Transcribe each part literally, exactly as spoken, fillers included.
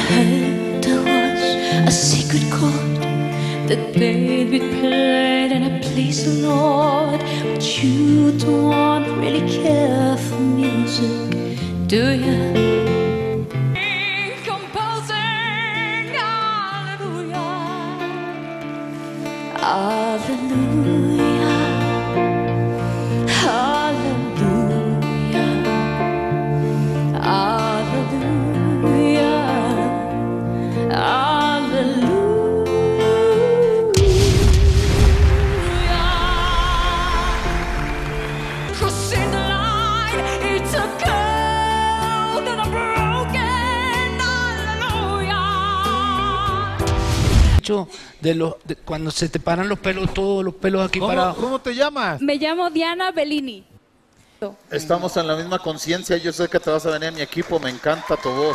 heard there was a secret chord that David played and I pleased the Lord. But you don't really care for music, do you? Composing, hallelujah, hallelujah, hallelujah, hallelujah, hallelujah. Crossing the line, it's a cold and a broken hallelujah. De los, de cuando se te paran los pelos, todos los pelos aquí ¿Cómo, parados. ¿Cómo te llamas? Me llamo Diana Bellini. Estamos en la misma conciencia. Yo sé que te vas a venir a mi equipo. Me encanta tu voz.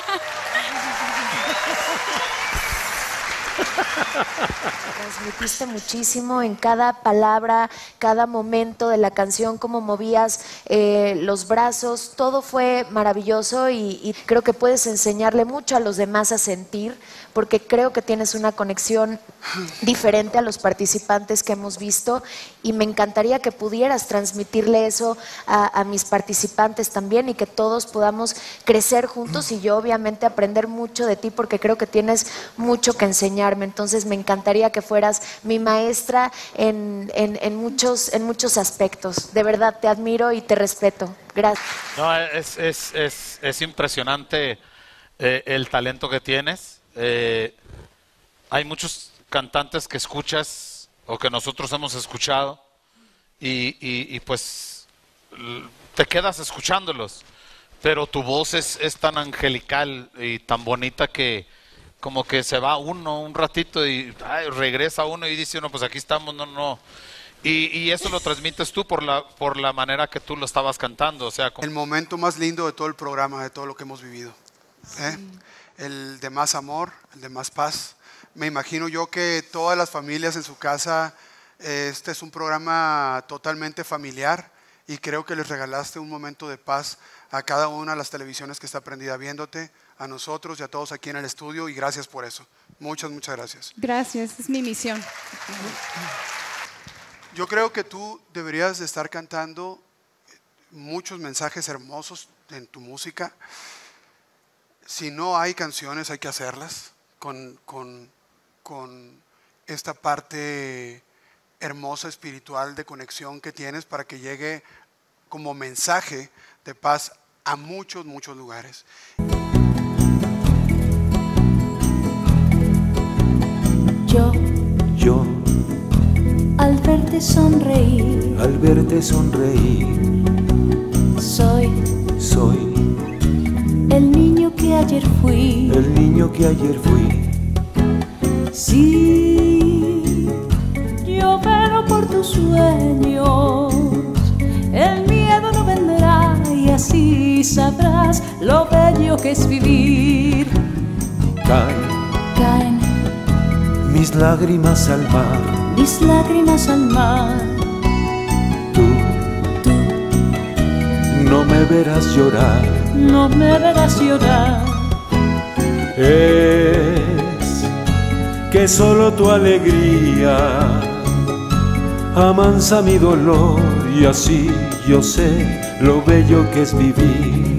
Transmitiste muchísimo en cada palabra, cada momento de la canción, cómo movías eh, los brazos, todo fue maravilloso y, y creo que puedes enseñarle mucho a los demás a sentir, porque creo que tienes una conexión diferente a los participantes que hemos visto y me encantaría que pudieras transmitirle eso a, a mis participantes también y que todos podamos crecer juntos y yo obviamente aprender mucho de ti porque creo que tienes mucho que enseñarme. Entonces me encantaría que fueras mi maestra en, en, en, muchos, en muchos aspectos. De verdad, te admiro y te respeto. Gracias. No, es, es, es, es impresionante eh, el talento que tienes. Eh, hay muchos cantantes que escuchas o que nosotros hemos escuchado y, y, y pues te quedas escuchándolos, pero tu voz es, es tan angelical y tan bonita que como que se va uno un ratito y ay, regresa uno y dice uno, pues aquí estamos, no, no. Y, y eso lo transmites tú por la, por la manera que tú lo estabas cantando. O sea, como... El momento más lindo de todo el programa, de todo lo que hemos vivido. ¿eh? El de más amor, el de más paz. Me imagino yo que todas las familias en su casa, este es un programa totalmente familiar y creo que les regalaste un momento de paz a cada una de las televisiones que está prendida viéndote, a nosotros y a todos aquí en el estudio y gracias por eso. Muchas, muchas gracias. Gracias, es mi misión. Yo creo que tú deberías de estar cantando muchos mensajes hermosos en tu música. Si no hay canciones, hay que hacerlas con, con, con esta parte hermosa espiritual de conexión que tienes para que llegue como mensaje de paz a muchos, muchos lugares. Yo, Yo, al verte sonreír, al verte sonreír, soy soy el niño que ayer fui. el niño que ayer fui. Sí, yo velo por tus sueños, el miedo no vendrá y así sabrás lo bello que es vivir. Caen Caen mis lágrimas al mar. mis lágrimas al mar. Tú, no me verás llorar. No me verás llorar. Es que solo tu alegría amansa mi dolor y así yo sé lo bello que es vivir.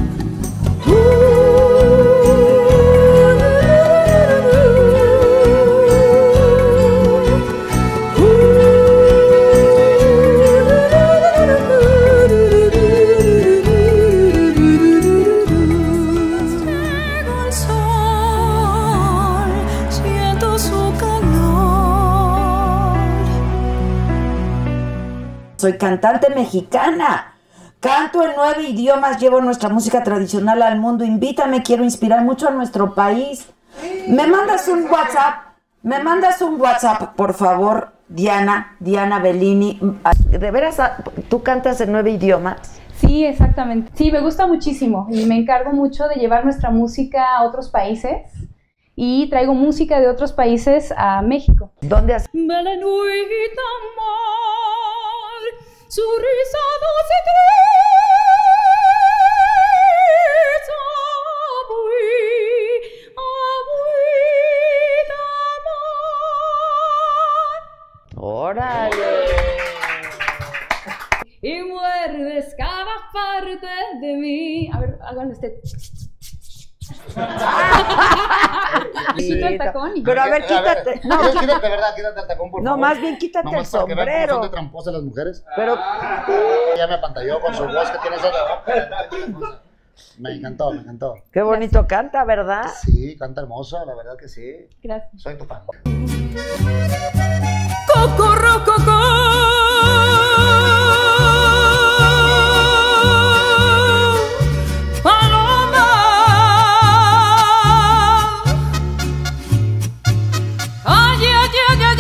Soy cantante mexicana, canto en nueve idiomas, llevo nuestra música tradicional al mundo. Invítame, quiero inspirar mucho a nuestro país. Me mandas un WhatsApp, me mandas un WhatsApp, por favor, Diana, Diana Bellini. ¿De veras tú cantas en nueve idiomas? Sí, exactamente. Sí, me gusta muchísimo y me encargo mucho de llevar nuestra música a otros países y traigo música de otros países a México. ¿Dónde has...? Su risa dulce triste, hagan usted. Sí, Quito el tacón y- Pero a ver, A ver, quítate. No, quítate, quítate. quítate, ¿verdad? Quítate el tacón, por No, favor. más bien quítate Nomás el para que vean cómo son sombrero. de tramposas las mujeres. Pero Ya me apantalló con su voz que tiene esa de... Me encantó, me encantó. qué bonito canta, ¿verdad? Sí, canta hermoso, la verdad que sí. Gracias. Soy tu fan. Paloma, ay, ay, ay, ay,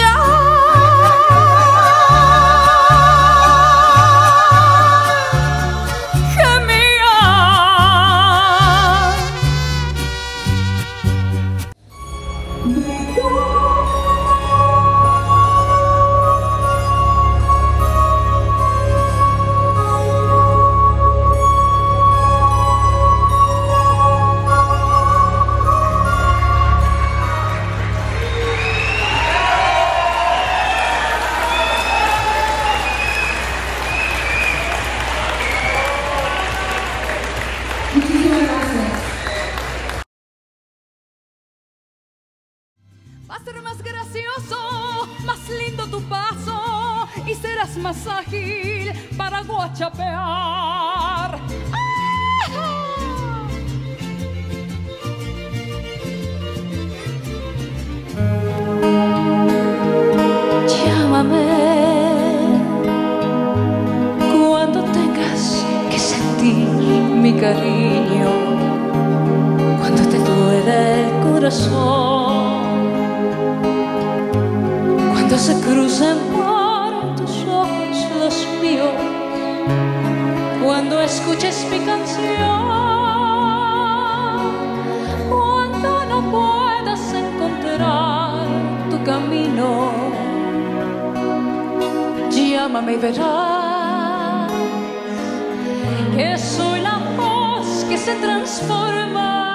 ay, gemía. Va a ser más gracioso, más lindo tu paso y serás más ágil para guachapear. ¡Ah! Llámame cuando tengas que sentir mi cariño, cuando te duele el corazón, cuando se crucen por tus ojos los míos, cuando escuches mi canción, cuando no puedas encontrar tu camino, llámame y verás que soy la voz que se transforma